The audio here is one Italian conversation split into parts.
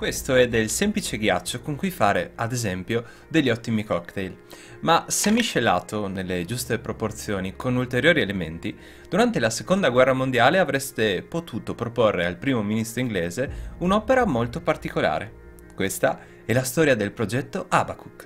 Questo è del semplice ghiaccio con cui fare, ad esempio, degli ottimi cocktail. Ma se miscelato nelle giuste proporzioni con ulteriori elementi, durante la seconda guerra mondiale avreste potuto proporre al primo ministro inglese un'opera molto particolare. Questa è la storia del progetto Habakkuk.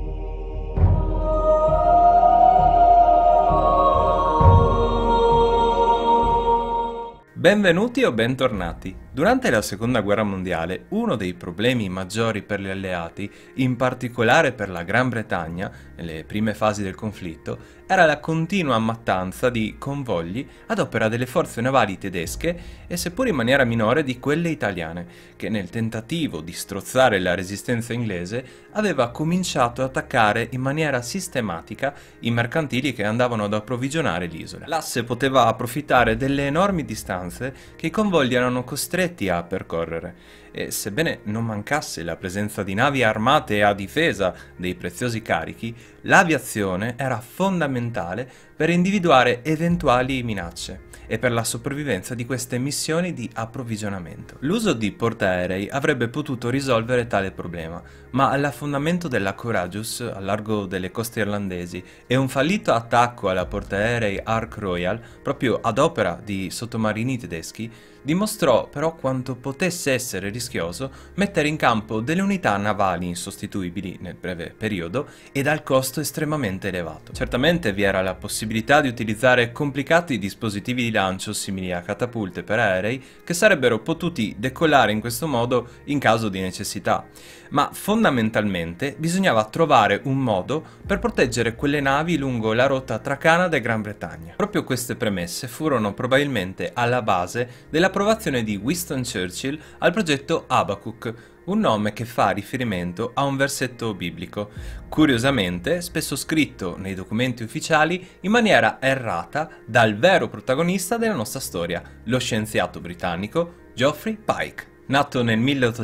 Benvenuti o bentornati. Durante la seconda guerra mondiale, uno dei problemi maggiori per gli alleati, in particolare per la Gran Bretagna, nelle prime fasi del conflitto, era la continua mattanza di convogli ad opera delle forze navali tedesche e seppur in maniera minore di quelle italiane, che nel tentativo di strozzare la resistenza inglese aveva cominciato ad attaccare in maniera sistematica i mercantili che andavano ad approvvigionare l'isola. L'asse poteva approfittare delle enormi distanze che i convogli erano costretti a percorrere e sebbene non mancasse la presenza di navi armate a difesa dei preziosi carichi, l'aviazione era fondamentale per individuare eventuali minacce e per la sopravvivenza di queste missioni di approvvigionamento. L'uso di portaerei avrebbe potuto risolvere tale problema, ma l'affondamento della Courageous al largo delle coste irlandesi e un fallito attacco alla portaerei Ark Royal, proprio ad opera di sottomarini tedeschi, dimostrò però quanto potesse essere rischioso mettere in campo delle unità navali insostituibili nel breve periodo e dal costo estremamente elevato. Certamente vi era la possibilità di utilizzare complicati dispositivi di lancio simili a catapulte per aerei che sarebbero potuti decollare in questo modo in caso di necessità, ma fondamentalmente bisognava trovare un modo per proteggere quelle navi lungo la rotta tra Canada e Gran Bretagna. Proprio queste premesse furono probabilmente alla base dell'approvazione di Winston Churchill al progetto Habakkuk, un nome che fa riferimento a un versetto biblico, curiosamente spesso scritto nei documenti ufficiali in maniera errata dal vero protagonista della nostra storia, lo scienziato britannico Geoffrey Pike. Nato nel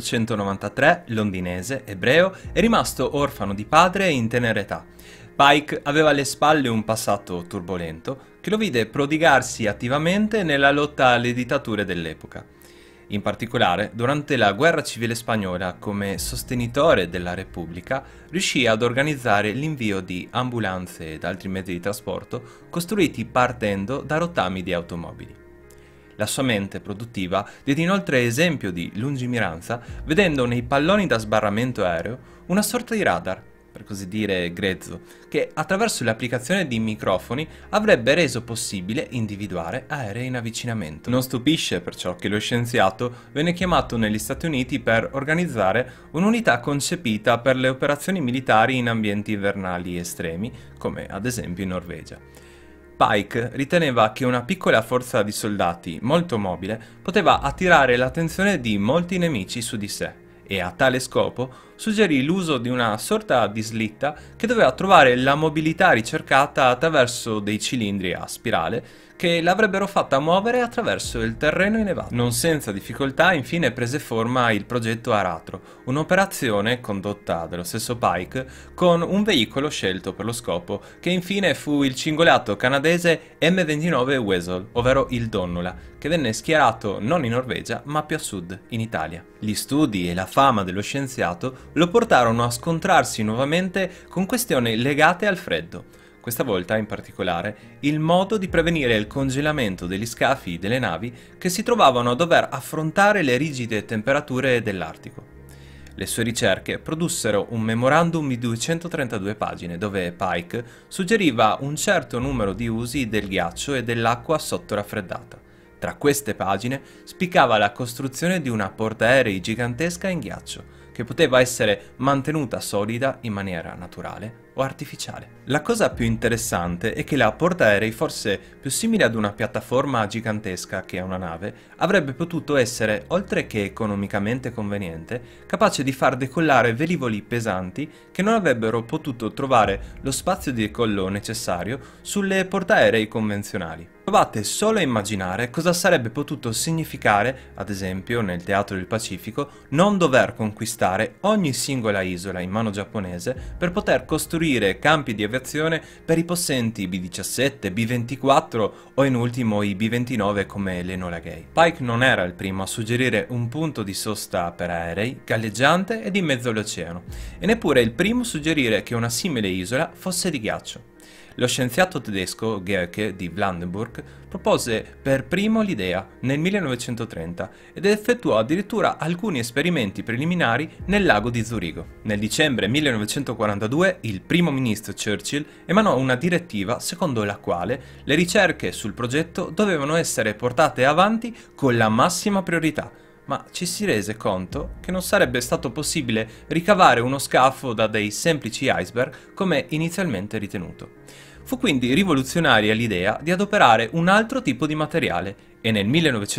1893, londinese, ebreo, è rimasto orfano di padre in tenera età. Pike aveva alle spalle un passato turbolento che lo vide prodigarsi attivamente nella lotta alle dittature dell'epoca. In particolare, durante la guerra civile spagnola, come sostenitore della Repubblica, riuscì ad organizzare l'invio di ambulanze ed altri mezzi di trasporto costruiti partendo da rottami di automobili. La sua mente produttiva diede inoltre esempio di lungimiranza, vedendo nei palloni da sbarramento aereo una sorta di radar, per così dire grezzo, che attraverso l'applicazione di microfoni avrebbe reso possibile individuare aerei in avvicinamento. Non stupisce perciò che lo scienziato venne chiamato negli Stati Uniti per organizzare un'unità concepita per le operazioni militari in ambienti invernali estremi, come ad esempio in Norvegia. Pike riteneva che una piccola forza di soldati molto mobile poteva attirare l'attenzione di molti nemici su di sé e a tale scopo suggerì l'uso di una sorta di slitta che doveva trovare la mobilità ricercata attraverso dei cilindri a spirale che l'avrebbero fatta muovere attraverso il terreno innevato. Non senza difficoltà infine prese forma il progetto Aratro, un'operazione condotta dallo stesso Pike con un veicolo scelto per lo scopo, che infine fu il cingolato canadese M29 Weasel, ovvero il Donnola, che venne schierato non in Norvegia ma più a sud, in Italia. Gli studi e la fama dello scienziato lo portarono a scontrarsi nuovamente con questioni legate al freddo. Questa volta, in particolare, il modo di prevenire il congelamento degli scafi delle navi che si trovavano a dover affrontare le rigide temperature dell'Artico. Le sue ricerche produssero un memorandum di 232 pagine dove Pike suggeriva un certo numero di usi del ghiaccio e dell'acqua sottoraffreddata. Tra queste pagine spiccava la costruzione di una portaerei gigantesca in ghiaccio, che poteva essere mantenuta solida in maniera naturale o artificiale. La cosa più interessante è che la portaerei, forse più simile ad una piattaforma gigantesca che a una nave, avrebbe potuto essere, oltre che economicamente conveniente, capace di far decollare velivoli pesanti che non avrebbero potuto trovare lo spazio di decollo necessario sulle portaerei convenzionali. Provate solo a immaginare cosa sarebbe potuto significare, ad esempio nel Teatro del Pacifico, non dover conquistare ogni singola isola in mano giapponese per poter costruire costruire campi di aviazione per i possenti B-17, B-24 o in ultimo i B-29 come l'Enola Gay. Pike non era il primo a suggerire un punto di sosta per aerei, galleggiante ed in mezzo all'oceano, e neppure il primo a suggerire che una simile isola fosse di ghiaccio. Lo scienziato tedesco Goethe di Blandenburg propose per primo l'idea nel 1930 ed effettuò addirittura alcuni esperimenti preliminari nel lago di Zurigo. Nel dicembre 1942 il primo ministro Churchill emanò una direttiva secondo la quale le ricerche sul progetto dovevano essere portate avanti con la massima priorità, ma ci si rese conto che non sarebbe stato possibile ricavare uno scafo da dei semplici iceberg come inizialmente ritenuto. Fu quindi rivoluzionaria l'idea di adoperare un altro tipo di materiale e nel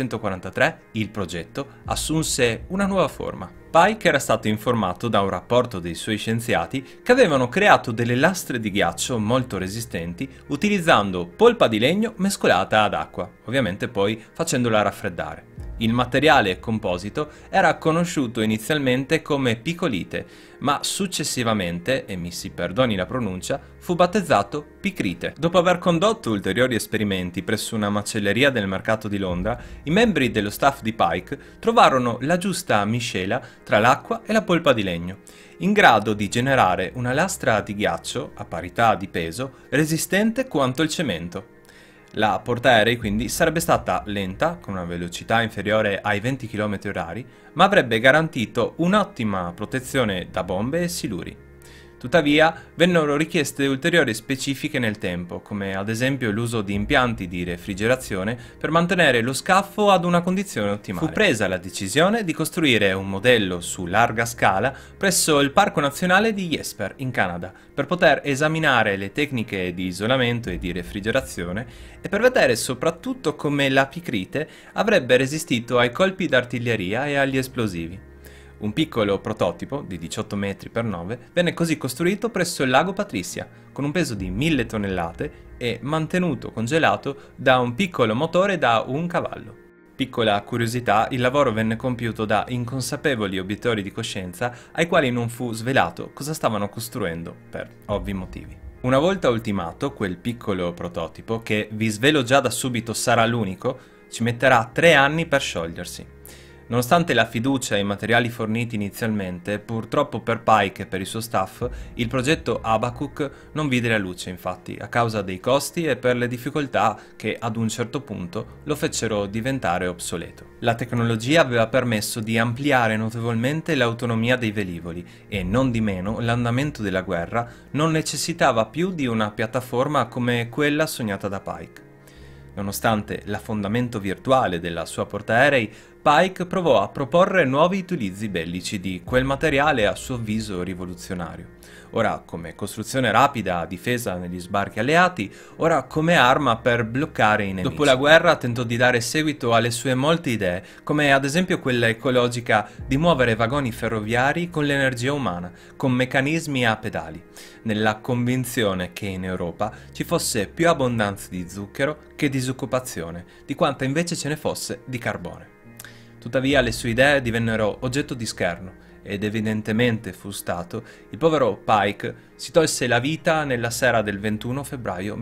1943 il progetto assunse una nuova forma. Pike era stato informato da un rapporto dei suoi scienziati che avevano creato delle lastre di ghiaccio molto resistenti utilizzando polpa di legno mescolata ad acqua, ovviamente poi facendola raffreddare. Il materiale composito era conosciuto inizialmente come picolite, ma successivamente, e mi si perdoni la pronuncia, fu battezzato picrite. Dopo aver condotto ulteriori esperimenti presso una macelleria del mercato di Londra, i membri dello staff di Pike trovarono la giusta miscela tra l'acqua e la polpa di legno, in grado di generare una lastra di ghiaccio, a parità di peso, resistente quanto il cemento. La portaerei quindi sarebbe stata lenta, con una velocità inferiore ai 20 km/h, ma avrebbe garantito un'ottima protezione da bombe e siluri. Tuttavia, vennero richieste ulteriori specifiche nel tempo, come ad esempio l'uso di impianti di refrigerazione per mantenere lo scafo ad una condizione ottimale. Fu presa la decisione di costruire un modello su larga scala presso il Parco Nazionale di Jesper, in Canada, per poter esaminare le tecniche di isolamento e di refrigerazione e per vedere soprattutto come la picrite avrebbe resistito ai colpi d'artiglieria e agli esplosivi. Un piccolo prototipo di 18 metri per 9 venne così costruito presso il lago Patricia, con un peso di 1000 tonnellate e mantenuto congelato da un piccolo motore da un cavallo. Piccola curiosità, il lavoro venne compiuto da inconsapevoli obiettori di coscienza ai quali non fu svelato cosa stavano costruendo, per ovvi motivi. Una volta ultimato quel piccolo prototipo, che vi svelo già da subito sarà l'unico, ci metterà 3 anni per sciogliersi. Nonostante la fiducia e i materiali forniti inizialmente, purtroppo per Pike e per il suo staff, il progetto Habakkuk non vide la luce, infatti, a causa dei costi e per le difficoltà che ad un certo punto lo fecero diventare obsoleto. La tecnologia aveva permesso di ampliare notevolmente l'autonomia dei velivoli e, non di meno, l'andamento della guerra non necessitava più di una piattaforma come quella sognata da Pike. Nonostante l'affondamento virtuale della sua portaerei, Pike provò a proporre nuovi utilizzi bellici di quel materiale a suo avviso rivoluzionario. Ora come costruzione rapida a difesa negli sbarchi alleati, ora come arma per bloccare i nemici. Dopo la guerra tentò di dare seguito alle sue molte idee, come ad esempio quella ecologica di muovere vagoni ferroviari con l'energia umana, con meccanismi a pedali, nella convinzione che in Europa ci fosse più abbondanza di zucchero che disoccupazione, di quanta invece ce ne fosse di carbone. Tuttavia le sue idee divennero oggetto di scherno ed evidentemente frustrato, il povero Pike si tolse la vita nella sera del 21 febbraio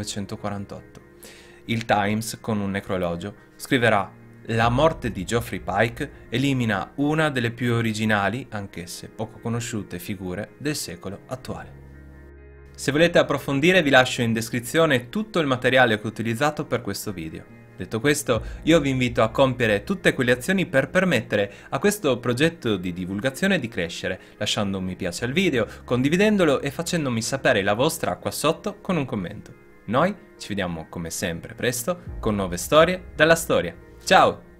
1948. Il Times, con un necrologio, scriverà: «La morte di Geoffrey Pike elimina una delle più originali, anch'esse poco conosciute, figure del secolo attuale». Se volete approfondire vi lascio in descrizione tutto il materiale che ho utilizzato per questo video. Detto questo, io vi invito a compiere tutte quelle azioni per permettere a questo progetto di divulgazione di crescere, lasciando un mi piace al video, condividendolo e facendomi sapere la vostra qua sotto con un commento. Noi ci vediamo come sempre presto con nuove storie dalla storia. Ciao!